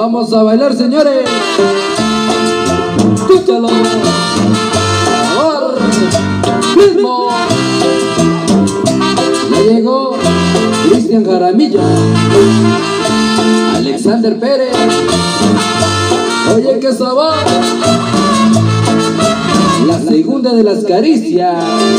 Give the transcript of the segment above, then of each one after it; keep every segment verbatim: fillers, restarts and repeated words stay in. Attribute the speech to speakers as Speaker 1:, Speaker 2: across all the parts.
Speaker 1: Vamos a bailar, señores. Escúchalo. Por ritmo. Ya llegó Cristian Jaramillo, Alexander Pérez. Oye, qué sabor. La segunda de las caricias.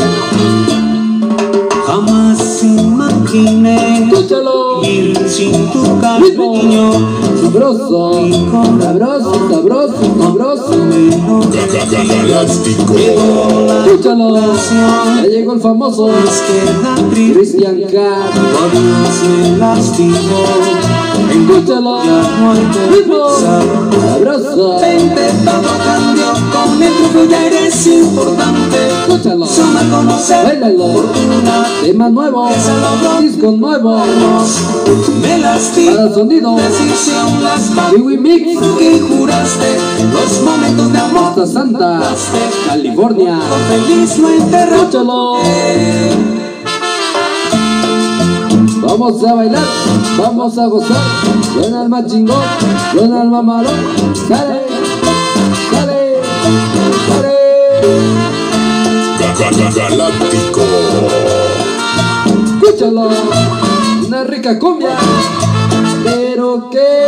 Speaker 2: Jamás imaginé
Speaker 1: Escúchalo.
Speaker 2: ir sin tu cariño.
Speaker 1: Sabroso, sabroso, sabroso, sabroso.
Speaker 3: Galáctico.
Speaker 1: Escúchalo. Ya llegó el famoso Cristian Cat.
Speaker 2: Me lastimó.
Speaker 1: Escúchalo. Ritmo. Sabroso.
Speaker 2: Vente, todo cambió con el truco, ya eres importante.
Speaker 1: Escúchalo.
Speaker 2: Suma a conocer
Speaker 1: Bailalo.
Speaker 2: fortuna.
Speaker 1: Tema nuevo. Disco nuevo.
Speaker 2: Me lastimó.
Speaker 1: Cada sonido.
Speaker 2: Decisión las
Speaker 1: Kiwi Mix.
Speaker 2: que juraste. Los momentos de amor.
Speaker 1: Hasta Santa California.
Speaker 2: Feliz no enterrado.
Speaker 1: Escúchalo. Vamos a bailar, vamos a gozar. Suena el más chingón, suena el más malo. Sale, sale, sale.
Speaker 3: Galáctico.
Speaker 1: Escúchalo, una rica cumbia. Pero que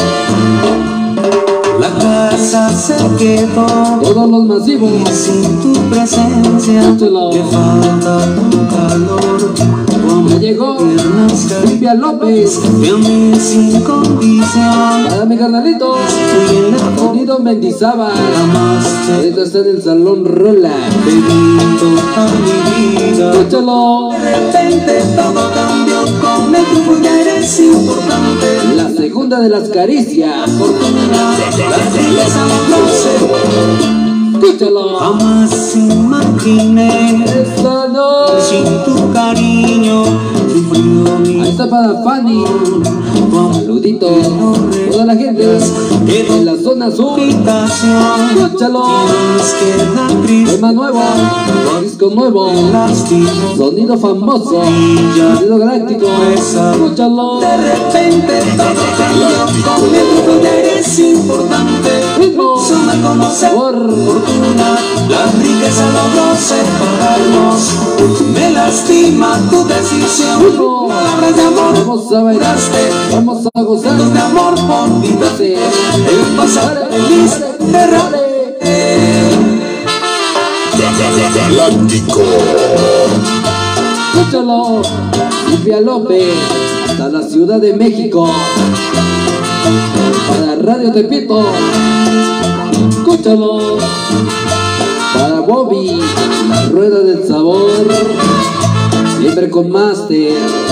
Speaker 2: La casa se quedó
Speaker 1: todos los masivos.
Speaker 2: sin tu presencia.
Speaker 1: Escúchalo.
Speaker 2: Que falta tu calor.
Speaker 1: Ya llegó Silvia López.
Speaker 2: Ve a mí sin condición.
Speaker 1: Para mi carnalito,
Speaker 2: Estoy en la
Speaker 1: Sonido Mendizábal.
Speaker 2: jamás te
Speaker 1: Esta está en el Salón Rola.
Speaker 2: pedí toda mi vida.
Speaker 1: Escúchalo.
Speaker 2: De repente todo cambió con el truco, ya eres importante.
Speaker 1: La segunda de las caricias.
Speaker 2: Fortuna, la tristeza no sé.
Speaker 1: Escúchalo.
Speaker 2: Jamás imaginé
Speaker 1: Esta noche.
Speaker 2: sin tu cariño sufrió mi
Speaker 1: Ahí está para Fanny. Saludito. Toda la gente en la zona sur.
Speaker 2: habitación.
Speaker 1: Escúchalo.
Speaker 2: Tienes que dar triste,
Speaker 1: Tema nuevo. Disco nuevo.
Speaker 2: lastimo.
Speaker 1: Sonido famoso. Sonido galáctico. Escúchalo.
Speaker 2: De repente todo cambió con el truco, ya eres importante.
Speaker 1: Ritmo.
Speaker 2: Suma a conocer
Speaker 1: Por
Speaker 2: fortuna, la riqueza logró separarnos. Me lastima tu decisión.
Speaker 1: Ritmo.
Speaker 2: Palabras de amor,
Speaker 1: Vamos a bailar. Vamos a gozar.
Speaker 2: de amor por vida. El pasado feliz cerrado.
Speaker 3: Galáctico.
Speaker 1: Escúchalo. Silvia López. Hasta la Ciudad de México. Para Radio Tepito. Escúchalo. Para Bobby, la rueda del sabor. Siempre con Master.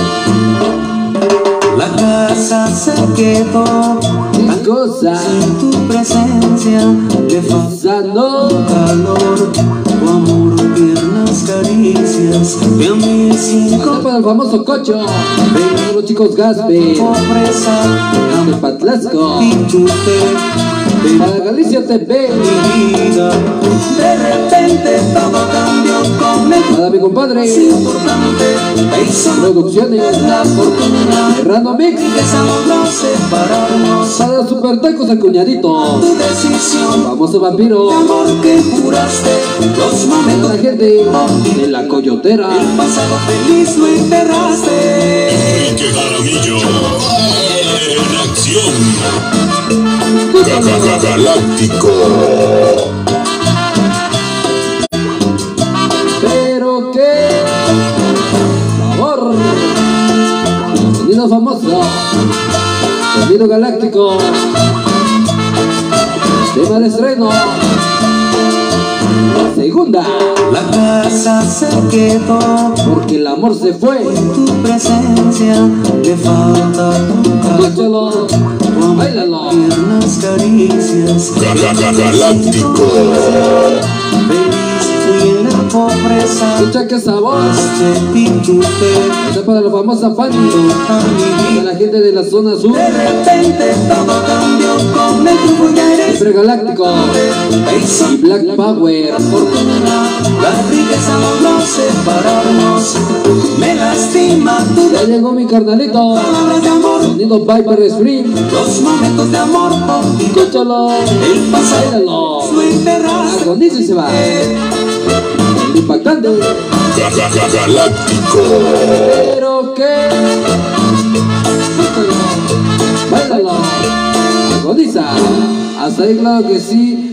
Speaker 2: La casa se quedó
Speaker 1: Qué cosa.
Speaker 2: sin tu presencia. Le falta
Speaker 1: Pasando.
Speaker 2: calor, tu amor, piernas, caricias. Ve a mí sin
Speaker 1: Acá para el famoso Cocho. Para los chicos Gaspe.
Speaker 2: pobreza.
Speaker 1: De Patlasco.
Speaker 2: Y tú te
Speaker 1: Para Galicia T V.
Speaker 2: mi vida. De repente todo cambió con el
Speaker 1: Para mi compadre.
Speaker 2: importante. E hizo
Speaker 1: Producciones.
Speaker 2: la fortuna.
Speaker 1: Random Mix.
Speaker 2: Que se logró separarnos.
Speaker 1: Para Super Tacos el cuñadito.
Speaker 2: Tu decisión.
Speaker 1: Famoso vampiro.
Speaker 2: De amor que juraste. Los
Speaker 1: Para
Speaker 2: momentos
Speaker 1: la gente de la Coyotera.
Speaker 2: el pasado feliz lo enterraste.
Speaker 3: Enrique Jaramillo. En acción. Galáctico.
Speaker 1: Pero qué sabor. Sonido famoso. Sonido galáctico. Tema de estreno. La segunda.
Speaker 2: La casa se quedó
Speaker 1: Porque el amor se fue.
Speaker 2: en tu presencia. Le falta tu calor,
Speaker 1: Escúchalo. Bailalo.
Speaker 2: piernas, caricias.
Speaker 3: Galáctico.
Speaker 2: Feliz fui en la pobreza.
Speaker 1: Escucha qué sabor.
Speaker 2: Te di tu fe
Speaker 1: Esta para la famosa Fanny.
Speaker 2: a mi
Speaker 1: De
Speaker 2: vida.
Speaker 1: la gente de la zona sur.
Speaker 2: De repente todo cambió con el truco, ya eres
Speaker 1: Supergaláctico y Black Power.
Speaker 2: La riqueza logró separarnos, me lastima tu
Speaker 1: Ya llegó mi carnalito,
Speaker 2: palabras de amor,
Speaker 1: sonido Viper Spring.
Speaker 2: los momentos de amor por ti.
Speaker 1: Escúchalo,
Speaker 2: El pasado
Speaker 1: bailalo.
Speaker 2: lo enterraste.
Speaker 1: Agoniza y se va. Impactante,
Speaker 3: Galáctico.
Speaker 1: pero que bailalo, agoniza. Hasta ahí claro que sí.